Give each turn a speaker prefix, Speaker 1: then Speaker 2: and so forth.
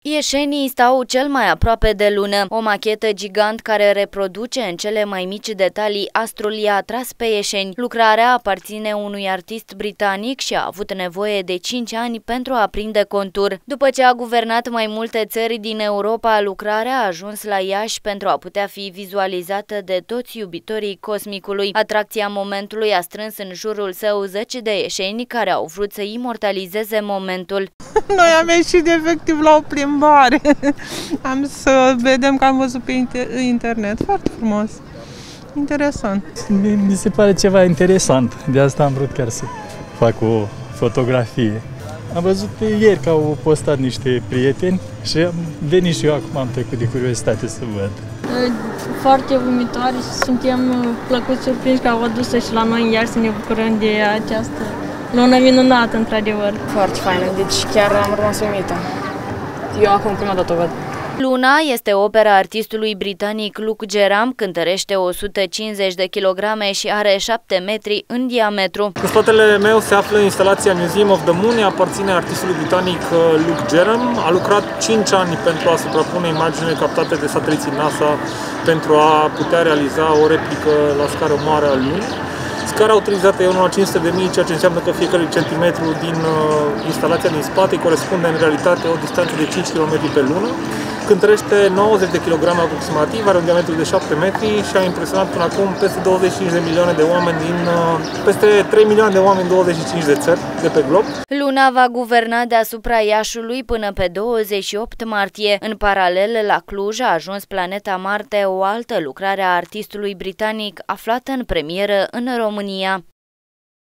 Speaker 1: Ieșenii stau cel mai aproape de lună. O machetă gigant care reproduce în cele mai mici detalii astrul i-a atras pe ieșeni. Lucrarea aparține unui artist britanic și a avut nevoie de 5 ani pentru a prinde contur. După ce a guvernat mai multe țări din Europa, lucrarea a ajuns la Iași pentru a putea fi vizualizată de toți iubitorii cosmicului. Atracția momentului a strâns în jurul său zeci de ieșeni care au vrut să imortalizeze momentul.
Speaker 2: Noi am ieșit efectiv la o plimbare. Am să vedem că am văzut pe internet. Foarte frumos. Interesant.
Speaker 3: Mi se pare ceva interesant. De asta am vrut chiar să fac o fotografie. Am văzut ieri că au postat niște prieteni și am venit și eu acum, am trecut de curiozitate să văd.
Speaker 4: Foarte uimitoare și suntem plăcut surprinși că au adus-o și la noi în Iași să ne bucurăm de această lună minunată, într-adevăr.
Speaker 5: Foarte faină, deci chiar am rămas uimită. Eu acum prima dată o văd.
Speaker 1: Luna este opera artistului britanic Luke Jerram, cântărește 150 de kilograme și are 7 metri în diametru.
Speaker 6: În spatele meu se află instalația Museum of the Moon, aparține artistului britanic Luke Jerram. A lucrat 5 ani pentru a suprapune imaginile captate de sateliții NASA pentru a putea realiza o replică la scară mare a Lunii. Scara utilizată e 1 la 500.000, ceea ce înseamnă că fiecare centimetru din instalația din spate corespunde în realitate o distanță de 5 km pe lună. Cântărește 90 de kg aproximativ, are un diametru de 7 metri și a impresionat până acum peste 25 de milioane de oameni peste 3 milioane de oameni în 25 de țări de pe glob.
Speaker 1: Luna va guverna deasupra Iașului până pe 28 martie. În paralel, la Cluj a ajuns Planeta Marte, o altă lucrare a artistului britanic aflată în premieră în România.